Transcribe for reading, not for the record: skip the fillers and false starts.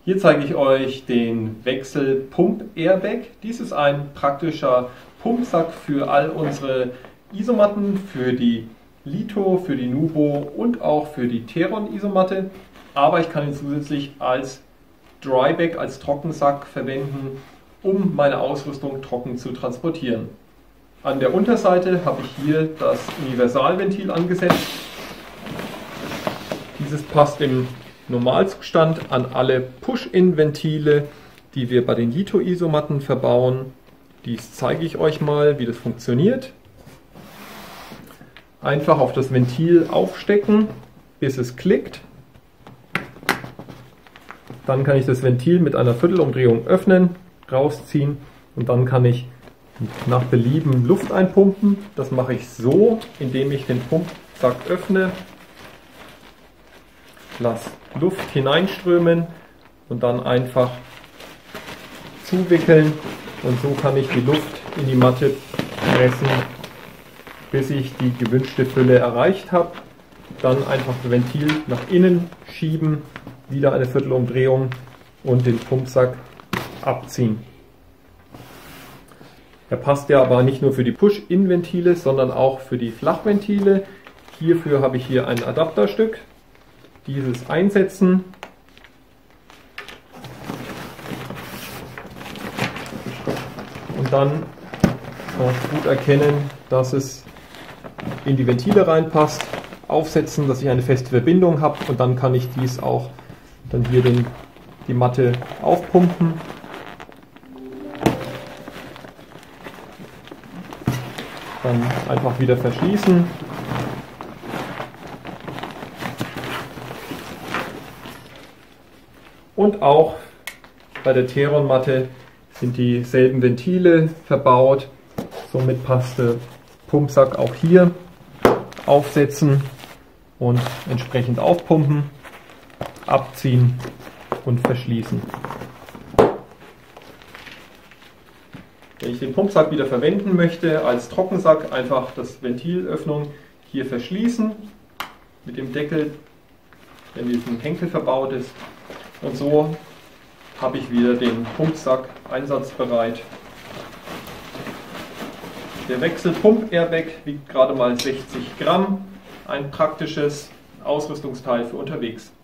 Hier zeige ich euch den Wechsel Pump Airbag. Dies ist ein praktischer Pumpsack für all unsere Isomatten, für die Lito, für die Nubo und auch für die Theron Isomatte. Aber ich kann ihn zusätzlich als Drybag, als Trockensack verwenden, um meine Ausrüstung trocken zu transportieren. An der Unterseite habe ich hier das Universalventil angesetzt. Dieses passt im Normalzustand an alle Push-In-Ventile, die wir bei den Lito-Isomatten verbauen. Dies zeige ich euch mal, wie das funktioniert. Einfach auf das Ventil aufstecken, bis es klickt. Dann kann ich das Ventil mit einer Viertelumdrehung öffnen, rausziehen und dann kann ich nach Belieben Luft einpumpen. Das mache ich so, indem ich den Pumpsack öffne, lasse Luft hineinströmen und dann einfach zuwickeln und so kann ich die Luft in die Matte pressen, bis ich die gewünschte Fülle erreicht habe. Dann einfach das Ventil nach innen schieben, wieder eine Viertelumdrehung und den Pumpsack abziehen. Er passt ja aber nicht nur für die Push-In-Ventile, sondern auch für die Flachventile. Hierfür habe ich hier ein Adapterstück. Dieses einsetzen. Und dann kann man gut erkennen, dass es in die Ventile reinpasst. Aufsetzen, dass ich eine feste Verbindung habe und dann kann ich dies auch dann hier die Matte aufpumpen. Dann einfach wieder verschließen. Und auch bei der Theron-Matte sind dieselben Ventile verbaut. Somit passt der Pumpsack auch hier. Aufsetzen und entsprechend aufpumpen, abziehen und verschließen. Wenn ich den Pumpsack wieder verwenden möchte als Trockensack, einfach das Ventilöffnung hier verschließen mit dem Deckel, der in diesem Henkel verbaut ist. Und so habe ich wieder den Pumpsack einsatzbereit. Der Wechsel Pump Airbag wiegt gerade mal 60 Gramm. Ein praktisches Ausrüstungsteil für unterwegs.